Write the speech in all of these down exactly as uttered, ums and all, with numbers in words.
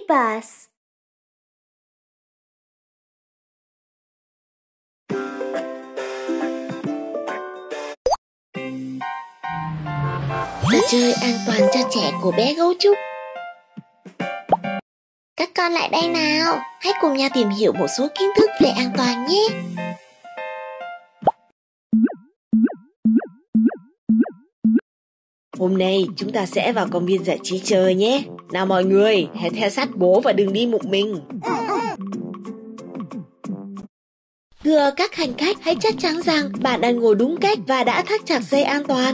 bus. Trò chơi an toàn cho trẻ của bé gấu trúc. Các con lại đây nào, hãy cùng nhau tìm hiểu một số kiến thức về an toàn nhé. Hôm nay chúng ta sẽ vào công viên giải trí chơi nhé. Nào mọi người, hãy theo sát bố và đừng đi một mình. Thưa các hành khách, hãy chắc chắn rằng bạn đang ngồi đúng cách và đã thắt chặt dây an toàn.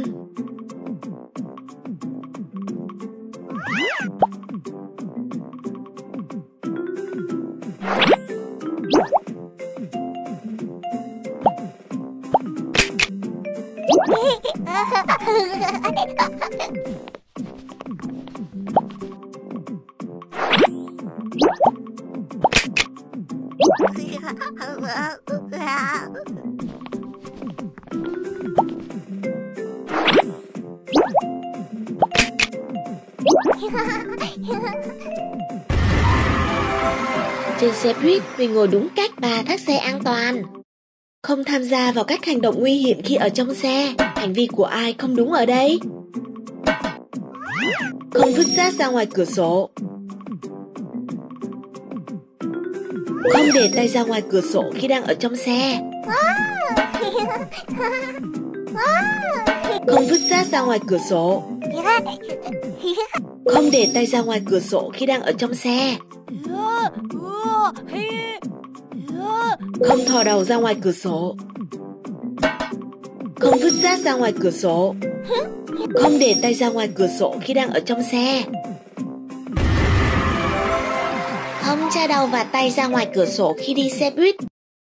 Trên xe buýt, mình ngồi đúng cách và thắt dây an toàn. Không tham gia vào các hành động nguy hiểm khi ở trong xe. Hành vi của ai không đúng ở đây? Không vứt rác ra ngoài cửa sổ. Không để tay ra ngoài cửa sổ khi đang ở trong xe. Không vứt rác ra ngoài cửa sổ. Không để tay ra ngoài cửa sổ khi đang ở trong xe. Không thò đầu ra ngoài cửa sổ. Không vứt rác ra ngoài cửa sổ. Không để tay ra ngoài cửa sổ khi đang ở trong xe. Không cho đầu và tay ra ngoài cửa sổ khi đi xe buýt.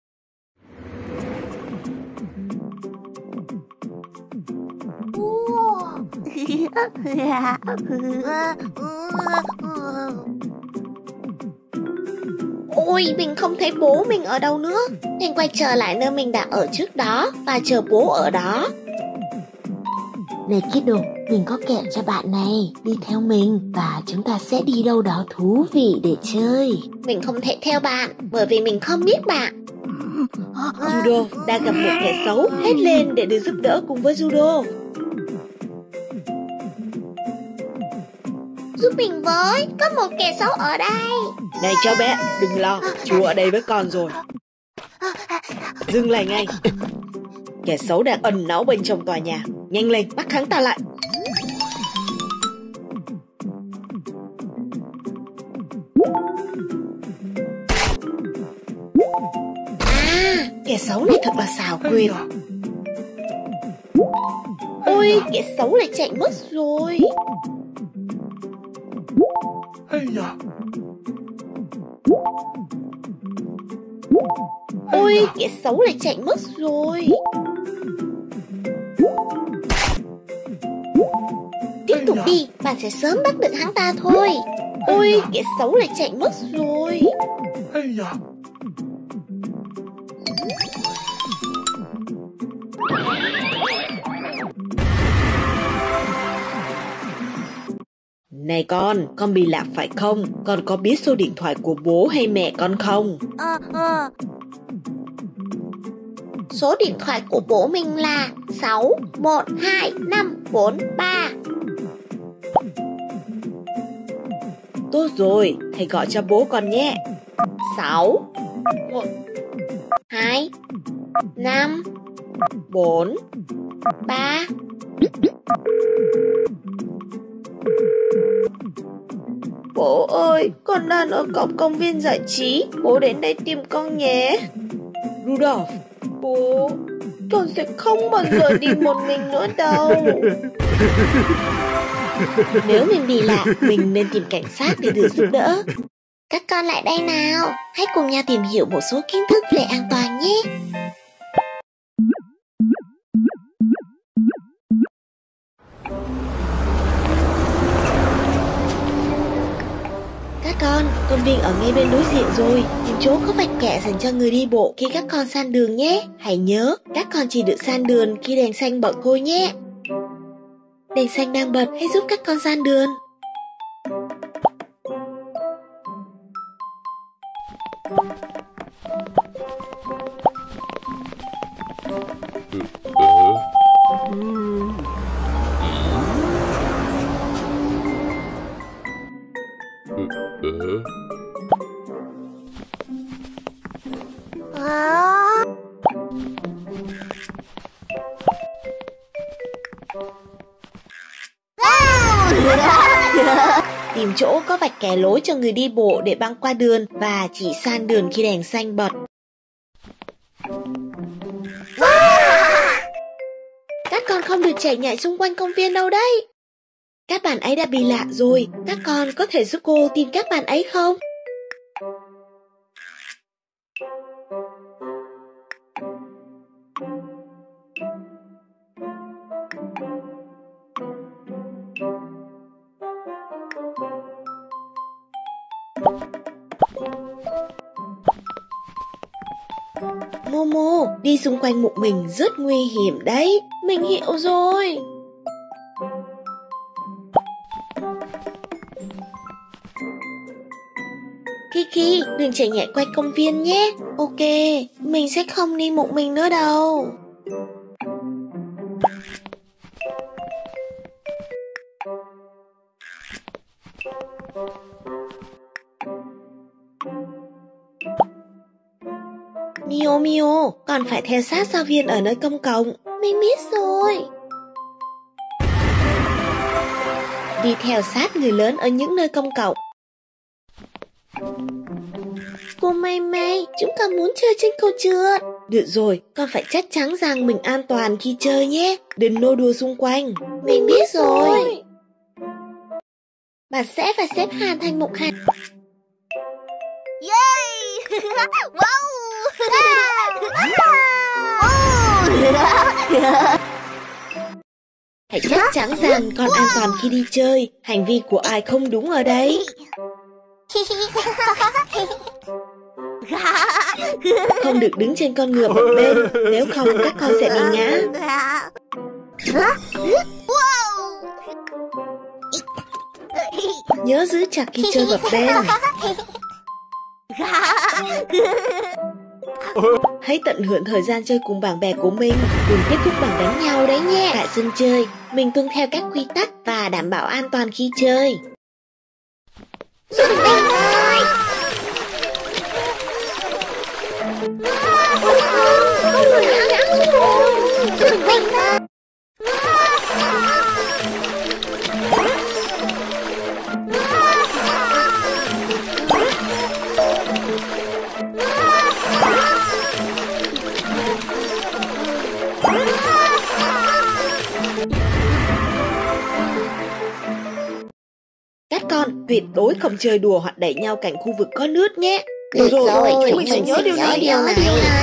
Ôi, mình không thấy bố mình ở đâu nữa. Nên quay trở lại nơi mình đã ở trước đó và chờ bố ở đó. Này Kiddo, mình có kẹo cho bạn này. Đi theo mình và chúng ta sẽ đi đâu đó thú vị để chơi. Mình không thể theo bạn bởi vì mình không biết bạn. Judo đang gặp một kẻ xấu, hét lên để được giúp đỡ cùng với Judo. Giúp mình với, có một kẻ xấu ở đây. Này cháu bé, đừng lo, chú ở đây với con rồi. Dừng lại ngay. Kẻ xấu đang ẩn náu bên trong tòa nhà. Nhanh lên, bắt hắn ta lại. À, kẻ xấu này thật là xảo quyệt. Ôi, kẻ xấu lại chạy mất rồi. Ôi, kẻ xấu lại chạy mất rồi. Tiếp tục đi, bạn sẽ sớm bắt được hắn ta thôi. Ôi, kẻ xấu lại chạy mất rồi. Này con, con bị lạc phải không? Con có biết số điện thoại của bố hay mẹ con không? Ờ, ờ. Số điện thoại của bố mình là sáu một hai năm bốn ba. Tốt rồi, thầy gọi cho bố con nhé. sáu một hai năm bốn ba. Bố ơi, con đang ở cổng công viên giải trí. Bố đến đây tìm con nhé. Rudolph, bố, con sẽ không bao giờ đi một mình nữa đâu. Nếu mình bị lạc, mình nên tìm cảnh sát để được giúp đỡ. Các con lại đây nào, hãy cùng nhau tìm hiểu một số kiến thức về an toàn nhé. Các con, công viên ở ngay bên đối diện rồi. Tìm chỗ có vạch kẻ dành cho người đi bộ khi các con san đường nhé. Hãy nhớ, các con chỉ được san đường khi đèn xanh bật thôi nhé. Đèn xanh đang bật, hãy giúp các con san đường. Tìm chỗ có vạch kẻ lối cho người đi bộ để băng qua đường và chỉ sang đường khi đèn xanh bật. Các con không được chạy nhảy xung quanh công viên đâu đấy. Các bạn ấy đã bị lạ rồi, các con có thể giúp cô tìm các bạn ấy không? Momo, đi xung quanh một mình rất nguy hiểm đấy. Mình hiểu rồi. Kiki, đừng chạy nhảy quanh công viên nhé. Ok, mình sẽ không đi một mình nữa đâu. Mio Mio, con phải theo sát giáo viên ở nơi công cộng. Mình biết rồi. Đi theo sát người lớn ở những nơi công cộng. Cô May May, chúng con muốn chơi trên cầu trượt. Được rồi, con phải chắc chắn rằng mình an toàn khi chơi nhé. Đừng nô đùa xung quanh. Mình biết rồi. Bạn sẽ phải xếp hàng thành một hàng. Yay! Wow! Hãy chắc chắn rằng con an toàn khi đi chơi. Hành vi của ai không đúng ở đây. Không được đứng trên con ngựa một bên, nếu không các con sẽ bị ngã. Nhớ giữ chặt khi chơi bập bênh. Hãy tận hưởng thời gian chơi cùng bạn bè của mình. Đừng kết thúc bằng đánh nhau đấy nhé. Tại sân chơi, mình tuân theo các quy tắc và đảm bảo an toàn khi chơi. Dừng tay thôi. Ôi không, có người ngã ngã rồi. Dừng tay thôi. Các con tuyệt đối không chơi đùa hoặc đẩy nhau cạnh khu vực có nước nhé. Được rồi, rồi, chúng mình sẽ nhớ điều này. điều này.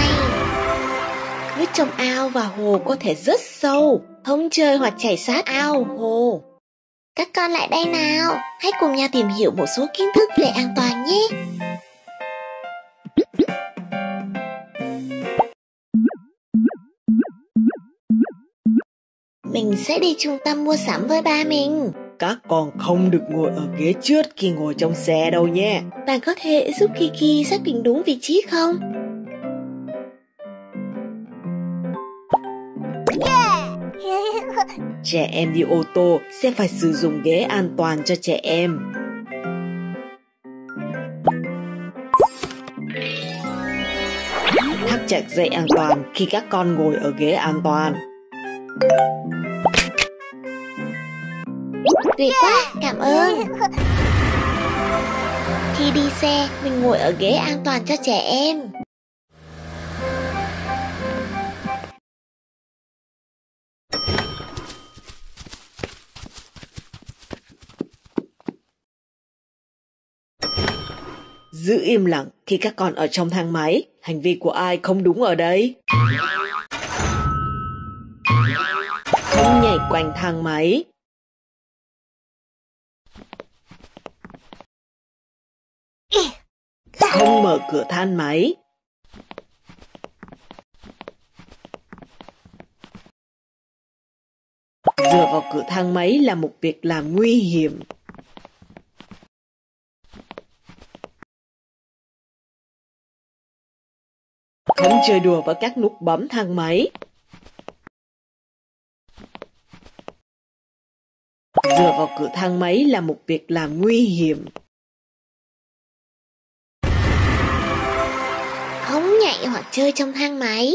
Nước trong ao và hồ có thể rất sâu. Không chơi hoặc chảy sát ao, hồ. Các con lại đây nào. Hãy cùng nhau tìm hiểu một số kiến thức về an toàn nhé. Mình sẽ đi trung tâm mua sắm với ba mình. Các con không được ngồi ở ghế trước khi ngồi trong xe đâu nhé. Bạn có thể giúp Kiki xác định đúng vị trí không? Trẻ em đi ô tô sẽ phải sử dụng ghế an toàn cho trẻ em. Thắt chặt dây an toàn khi các con ngồi ở ghế an toàn. Tuyệt quá, cảm ơn. Khi đi xe, mình ngồi ở ghế an toàn cho trẻ em. Giữ im lặng khi các con ở trong thang máy. Hành vi của ai không đúng ở đây? Không nhảy quanh thang máy. Không mở cửa thang máy. Dựa vào cửa thang máy là một việc làm nguy hiểm. Không chơi đùa với các nút bấm thang máy. Dựa vào cửa thang máy là một việc làm nguy hiểm. Không nhảy hoặc chơi trong thang máy.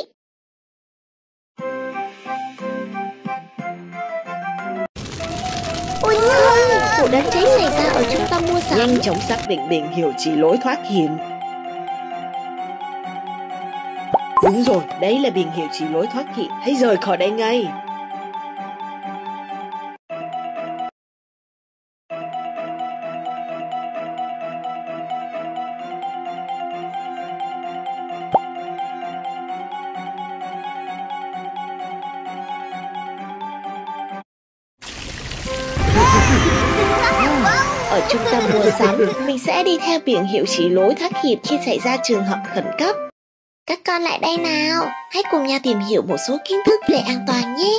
Ôi no! vụ đám cháy xảy ra ở trung tâm mua sắm. Nhanh chóng xác định biển hiệu chỉ lối thoát hiểm. Đúng rồi, đấy là biển hiệu chỉ lối thoát hiểm. Hãy rời khỏi đây ngay. Ở trung tâm mua sắm, mình sẽ đi theo biển hiệu chỉ lối thoát hiểm khi xảy ra trường hợp khẩn cấp. Các con lại đây nào, hãy cùng nhau tìm hiểu một số kiến thức về an toàn nhé.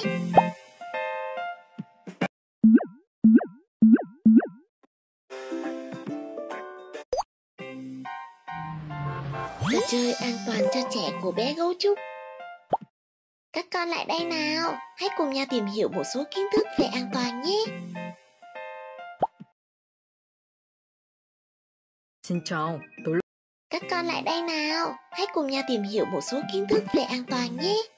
Trò chơi an toàn cho trẻ của bé gấu trúc. Các con lại đây nào, hãy cùng nhau tìm hiểu một số kiến thức về an toàn nhé. Xin chào, tôi Các con lại đây nào, hãy cùng nhau tìm hiểu một số kiến thức về an toàn nhé.